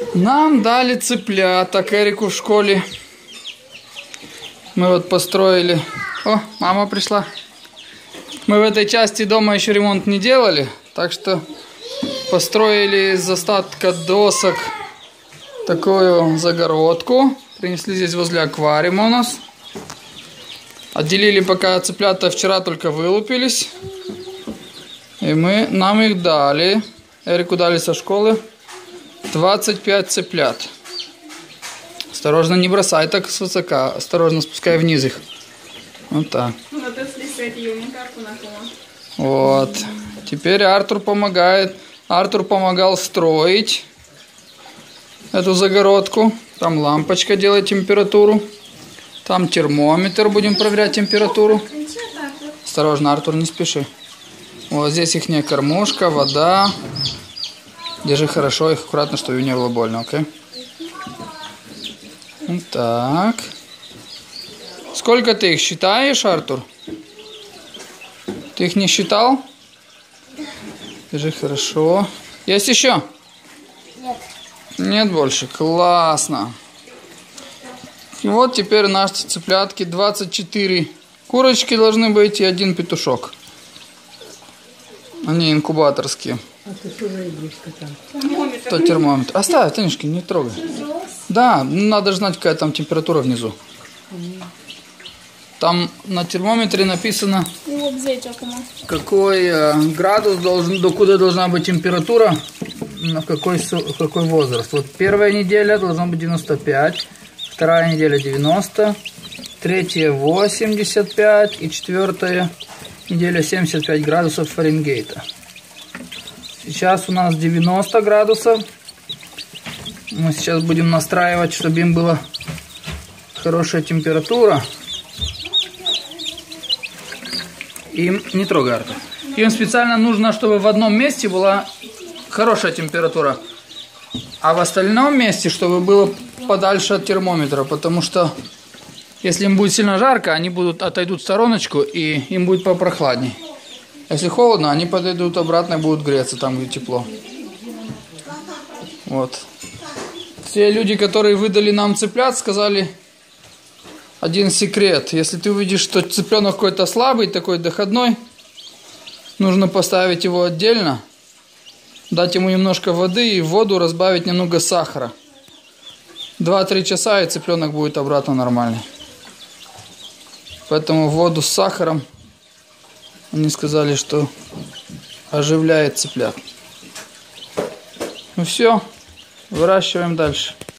Нам дали цыпляток Эрику в школе. Мы вот построили... О, мама пришла. Мы в этой части дома еще ремонт не делали, так что построили из остатка досок такую загородку. Принесли здесь возле аквариума у нас. Отделили, пока цыплята вчера только вылупились. И нам их дали. Эрику дали со школы 25 цыплят. Осторожно, не бросай так с высока. Осторожно, спускай вниз их. Вот так. Вот. Теперь Артур помогает. Артур помогал строить эту загородку. Там лампочка делает температуру. Там термометр, будем проверять температуру. Осторожно, Артур, не спеши. Вот здесь ихняя кормушка, вода. Держи хорошо их, аккуратно, чтобы не было больно, окей? Вот так. Сколько ты их считаешь, Артур? Ты их не считал? Держи хорошо. Есть еще? Нет. Нет больше. Классно. И вот теперь наши цыплятки. 24 курочки должны быть и 1 петушок. Они инкубаторские. А ты что за игрушка там? То термометр. Оставь, Танюшки, не трогай. Да, надо же знать, какая там температура внизу. Там на термометре написано, какой градус должен, докуда должна быть температура, на какой возраст. Вот первая неделя должна быть 95, вторая неделя 90, третья 85 и четвертая неделя 75 градусов Фаренгейта. Сейчас у нас 90 градусов. Мы сейчас будем настраивать, чтобы им была хорошая температура. Им не трогай, Артур. Им специально нужно, чтобы в одном месте была хорошая температура, а в остальном месте, чтобы было подальше от термометра, потому что если им будет сильно жарко, они отойдут в стороночку и им будет попрохладней. Если холодно, они подойдут обратно и будут греться там, где тепло. Вот. Те люди, которые выдали нам цыплят, сказали один секрет. Если ты увидишь, что цыпленок какой-то слабый, такой доходной, нужно поставить его отдельно, дать ему немножко воды и в воду разбавить немного сахара. 2-3 часа, и цыпленок будет обратно нормальный. Поэтому воду с сахаром, они сказали, что оживляет цыплят. Ну все, выращиваем дальше.